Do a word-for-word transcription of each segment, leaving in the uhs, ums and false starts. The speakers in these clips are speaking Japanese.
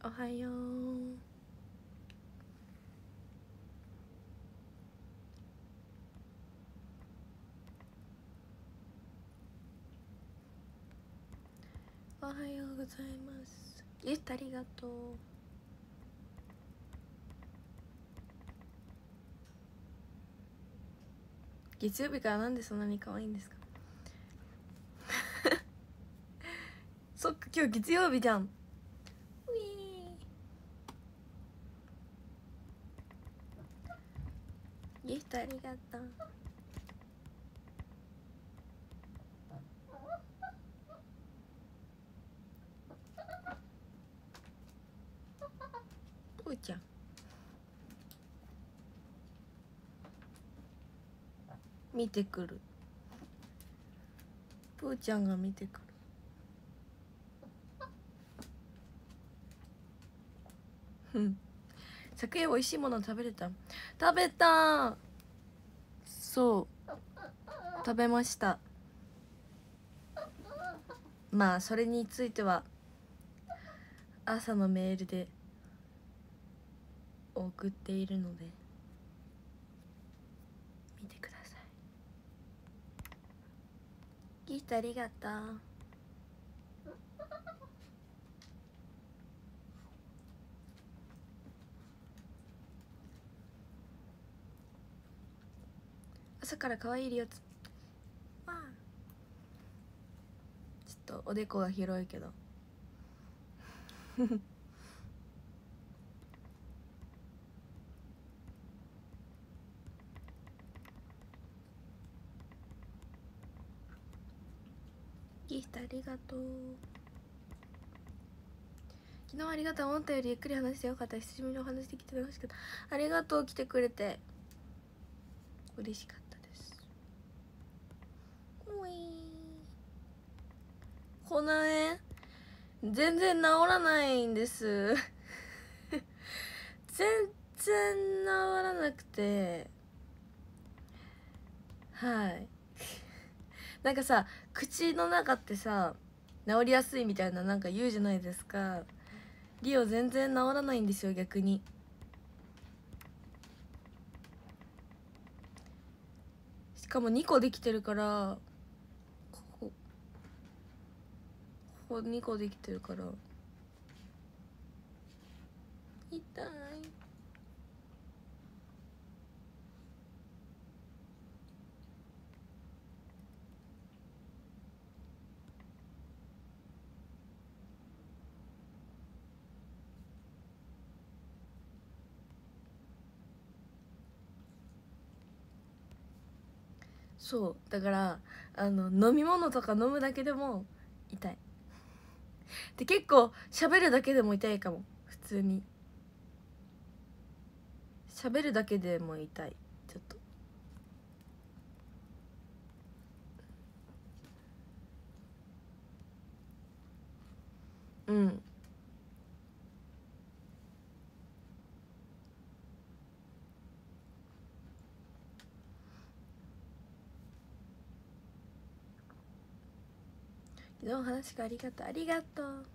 おはよう。おはようございます。ギフトありがとう。月曜日からなんでそんなに可愛いんですか？そっか、今日月曜日じゃん。ウィーギフトありがとう。ぷーちゃん見てくる。ぷーちゃんが見てくる。うん昨夜美味しいもの食べれた？食べた。そう食べました。まあそれについては朝のメールで送っているので見てください。ギフトありがとう。朝から可愛いやつ。まあちょっとおでこが広いけどギフトありがとう。昨日ありがとう。思ったよりゆっくり話してよかった。久しぶりにお話できて楽しかった。ありがとう。来てくれて嬉しかったです。ういこんなね全然治らないんです全然治らなくて、はいなんかさ口の中ってさ治りやすいみたいななんか言うじゃないですか。リオ全然治らないんですよ逆に。しかもにこできてるからここここにこできてるから痛い。そうだからあの飲み物とか飲むだけでも痛い。で結構喋るだけでも痛いかも。普通に喋るだけでも痛い。ちょっとうん昨日話がありがとう。ありがとう。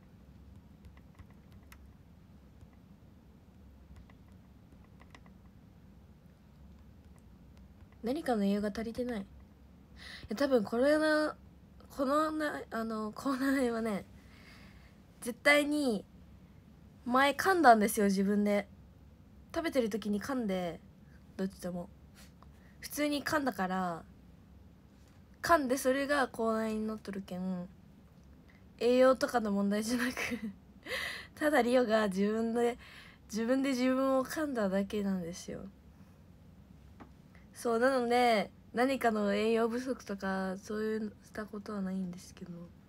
何かの栄養が足りてない。いや多分これのこのなあのコーナーはね絶対に前噛んだんですよ自分で。食べてる時に噛んでどっちとも普通に噛んだから噛んでそれが口内に乗っとるけん栄養とかの問題じゃなくただリオが自分で自分で自分を噛んだだけなんですよ。そうなので何かの栄養不足とかそういうしたことはないんですけど、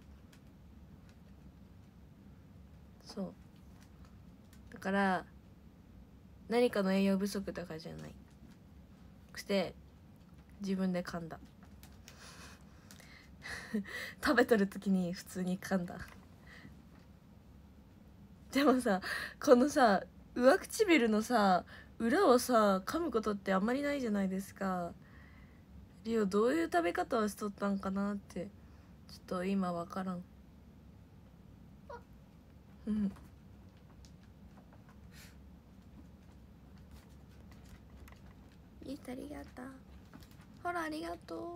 そうだから何かの栄養不足とかじゃないくて自分で噛んだ食べてる時に普通に噛んだ。でもさこのさ上唇のさ裏をさ噛むことってあんまりないじゃないですか。リオどういう食べ方をしとったんかなってちょっと今わからん。うんギフトありがとう。ほらありがとう。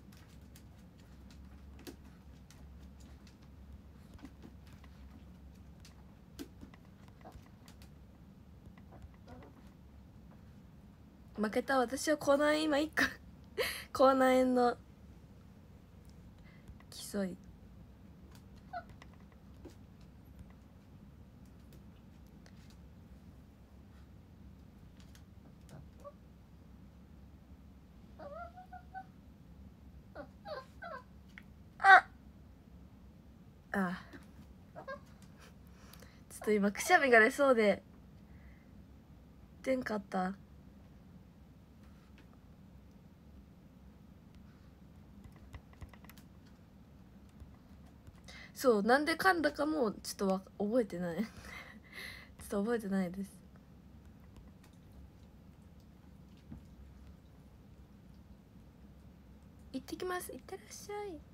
負けた。私は口内炎今いっこ口内炎の競い。ああちょっと今くしゃみが出そうで出んかった。そう、なんで噛んだかもちょっとわ覚えてないちょっと覚えてないです。行ってきます。行ってらっしゃい。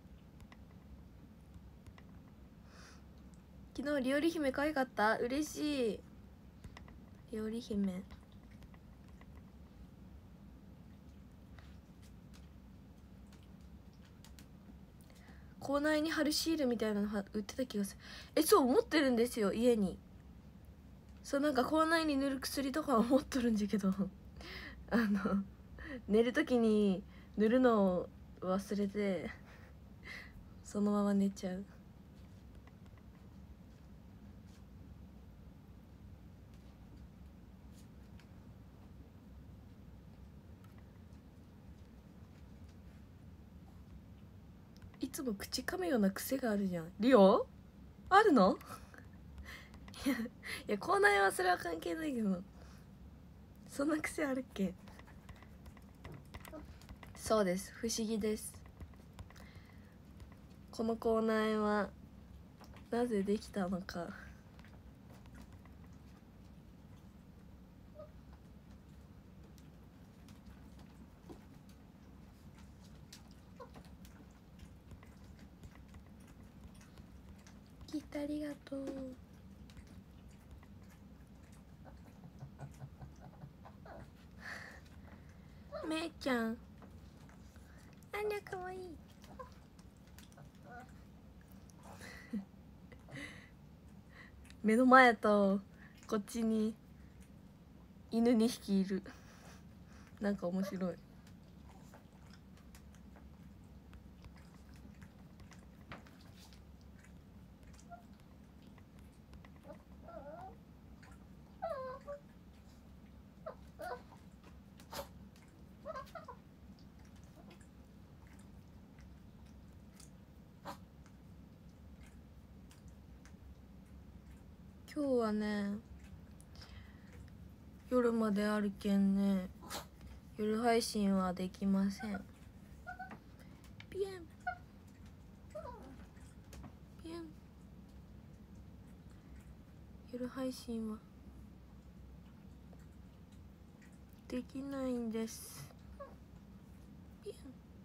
昨日りおり姫可愛かった。嬉しい。りおり姫口内に貼るシールみたいなの売ってた気がする。え、そう持ってるんですよ家に。そうなんか口内に塗る薬とかは持っとるんじゃけどあの寝る時に塗るのを忘れてそのまま寝ちゃう。いつも口噛むような癖があるじゃん。リオあるのいやいや口内はそれは関係ないけど、そんな癖あるっけ。そうです、不思議です。この口内はなぜできたのか。ギフトありがとう。めいちゃんあんりゃかわいい目の前とこっちに犬にひきいる。なんか面白い。今日はね夜まであるけんね、夜配信はできません。ピエンピエン夜配信はできないんです。ピエン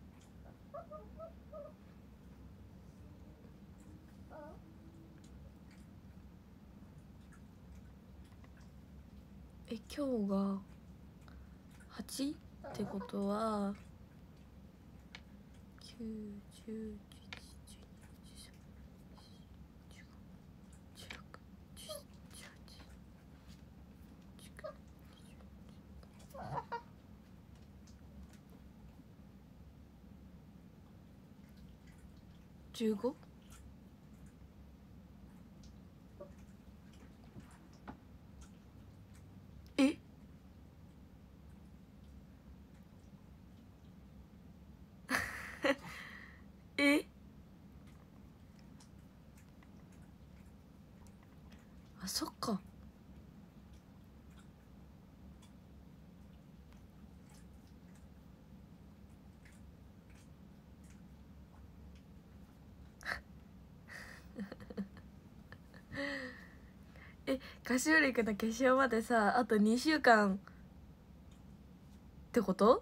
え今日がはちってことはきゅう、じゅう、じゅういち、じゅうに、じゅうさん、じゅうご、じゅうろく、じゅうなな、じゅうはち、じゅうきゅう、じゅうご。ええあそっかえ菓子折りくんの化粧までさあとにしゅうかんってこと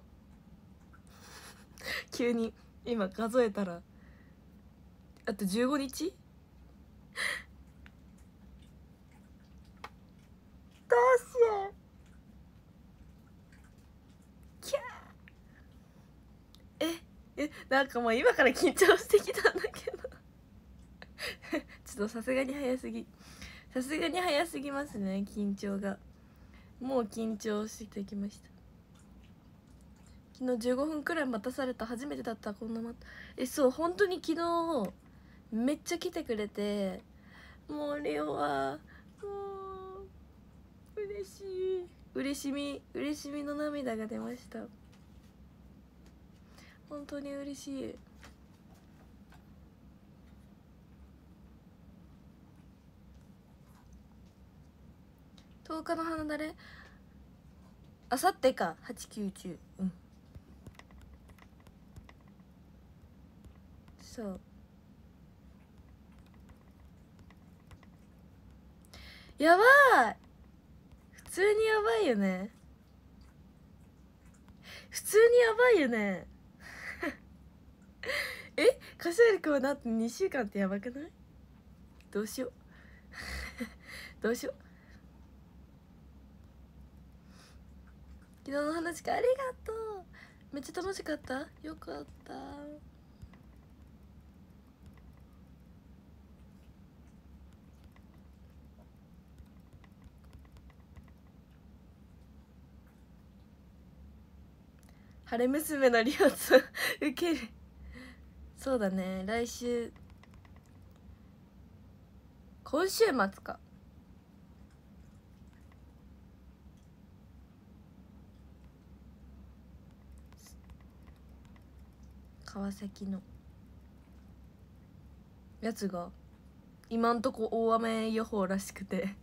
急に今数えたらあとじゅうごにち。どうしよええなんかもう今から緊張してきたんだけどちょっとさすがに早すぎさすがに早すぎますね、緊張が。もう緊張してきました。昨日じゅうごふんくらい待たされた、初めてだった。こんな待えそう本当に昨日めっちゃ来てくれて、もうレオはもう嬉しい、嬉しみ嬉しみの涙が出ました。本当に嬉しい。とおかの花だれあさってか、はちきゅうじゅう、うんそうやばい、普通にやばいよね、普通にやばいよねえカシエル君はだってにしゅうかんってやばくない？どうしようどうしよう。昨日の話かありがとう、めっちゃ楽しかった、よかった。晴れ娘のリオツウケる。そうだね、来週今週末か。川崎のやつが今んとこ大雨予報らしくて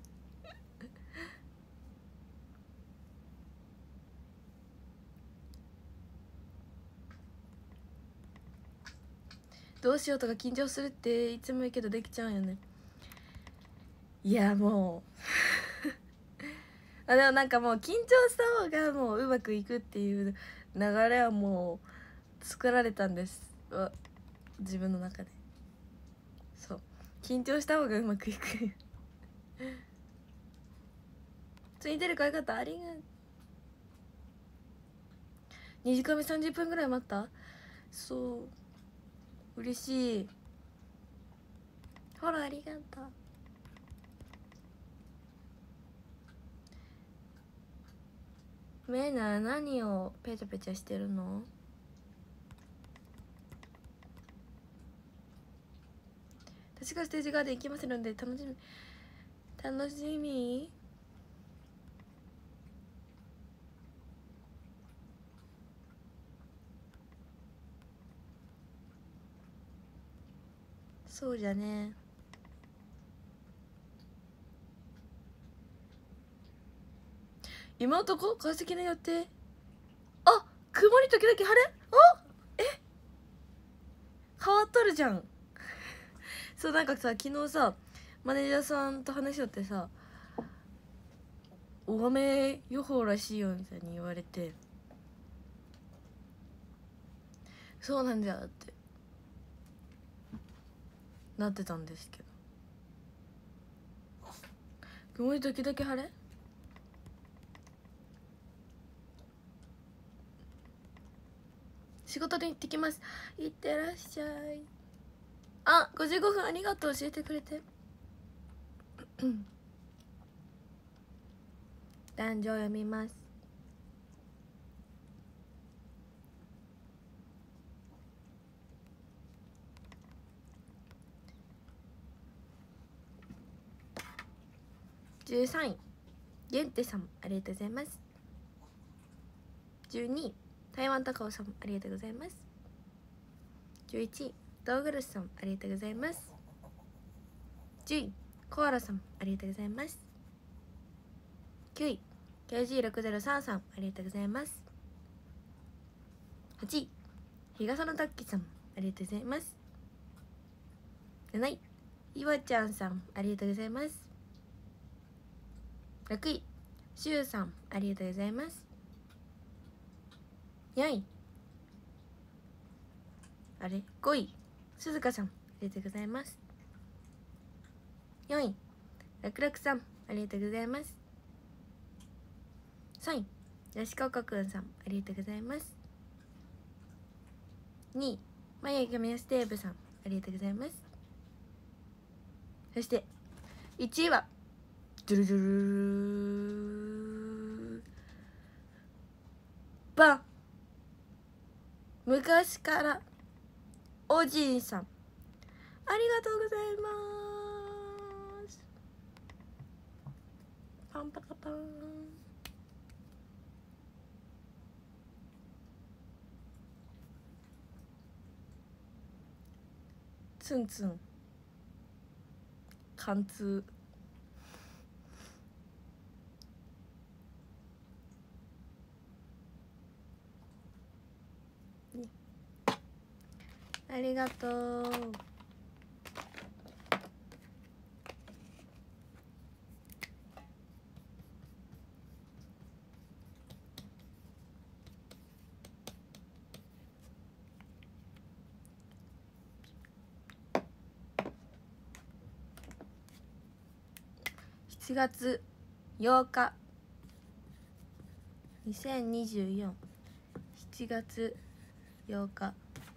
どうしようとか緊張するっていつも言うけどできちゃうよね。いやもうあでもなんかもう緊張した方がもううまくいくっていう流れはもう作られたんです、自分の中で。そう緊張した方がうまくいくついてるかよかった、ありがとう。にじかんめさんじゅっぷんぐらい待った。そう嬉しい、ほらありがとう。メイナ何をペチャペチャしてるの？私がステージガーデン行きますので楽しみ楽しみ。そうじゃね。今のとこ解析の予定、あ曇り時々晴れ、あえ変わっとるじゃんそうなんかさ昨日さマネージャーさんと話しよってさ、大雨予報らしいよみたいに言われて、そうなんだってなってたんですけど、曇り時々晴れ、仕事で行ってきます、いってらっしゃい。あごじゅうごふんありがとう教えてくれて壇上読みます。じゅうさんいゲンテさんありがとうございます。じゅうにい台湾高尾さんありがとうございます。じゅういちいドーグルスさんありがとうございます。じゅういコアラさんありがとうございます。きゅうい ケージーろくぜろさん さんありがとうございます。はちい日傘のタッキさんありがとうございます。なないいわちゃんさんありがとうございます。ろくいしゅうさんありがとうございます。よんいあれごいすずかさんありがとうございます。よんいらくらくさんありがとうございます。さんいよしここくんさんありがとうございます。 にい眉毛メステーブさん、ありがとうございます。そしていちいはドゥルドゥルバン、昔からおじいさん、ありがとうございます。パンパカパン。ツンツン貫通。ありがとう。しちがつようかにせんにじゅうよん、しちがつようか。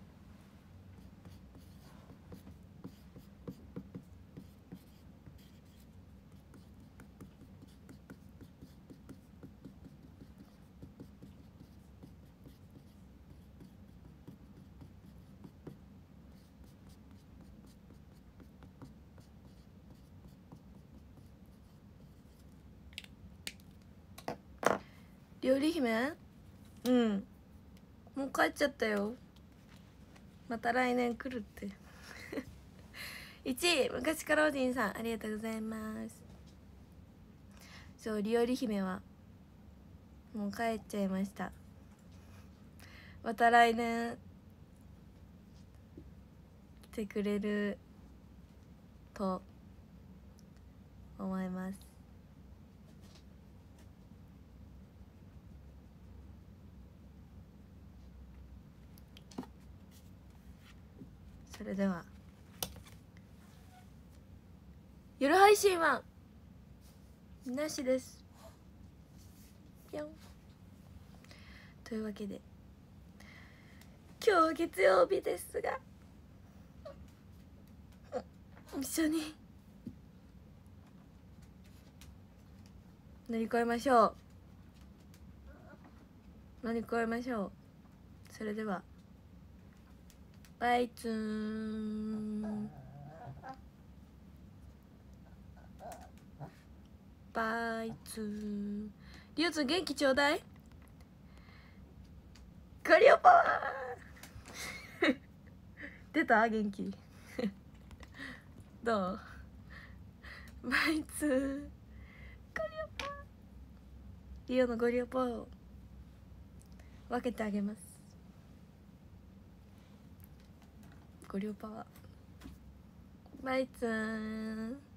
料理姫、うん、もう帰っちゃったよ。また来年来るっていちい昔からおじいさん、ありがとうございます。そう、りおり姫はもう帰っちゃいました。また来年来てくれると思います。それでは夜配信はなしです。ぴょん。というわけで今日は月曜日ですが、一緒に乗り越えましょう。乗り越えましょう。それではバイツーン、バイツーン。りゅうつ元気ちょうだい。ゴリオパワー出た元気どう。バイツーン、ゴリオパー。リオのゴリオパーを分けてあげます。ゴリオパワー。バイツーン。